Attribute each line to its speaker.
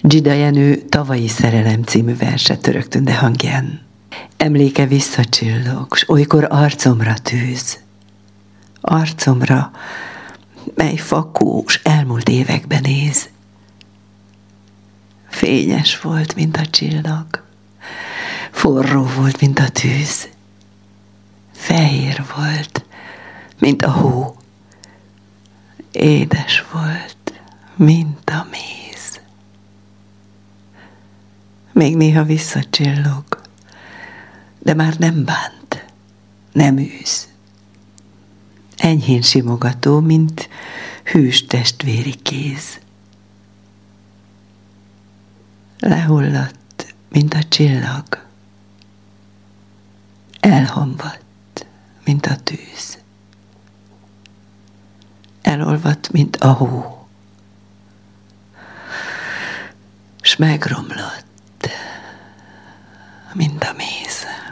Speaker 1: Dsida Jenő Tavalyi Szerelem című verse Török Tünde hangján. Emléke visszacsillog, s olykor arcomra tűz. Arcomra, mely fakó, s elmúlt években néz. Fényes volt, mint a csillag, forró volt, mint a tűz. Fehér volt, mint a hó, édes volt, mint a méz. Még néha visszacsillog, de már nem bánt, nem űz. Enyhén simogató, mint hűs testvéri kéz. Lehullott, mint a csillag, elhamvadt, mint a tűz. Elolvadt, mint a hó, s megromlott, mint a méz.